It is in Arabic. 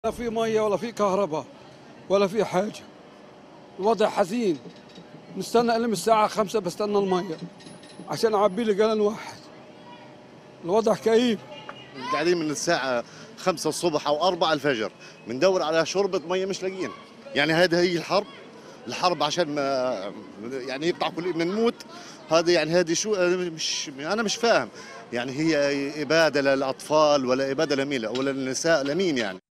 لا في ميه ولا في كهرباء ولا في حاجه. الوضع حزين. نستنى من الساعه 5 بستنى الميه عشان اعبي لي جالون واحد. الوضع كئيب. قاعدين من الساعه 5 الصبح او 4 الفجر بندور على شربة ميه مش لاقيين. يعني هذه هي الحرب عشان ما يعني يقطع كل بدنا نموت. هذا يعني هذه شو انا مش فاهم. يعني هي اباده للاطفال ولا اباده لمين ولا للنساء لمين يعني.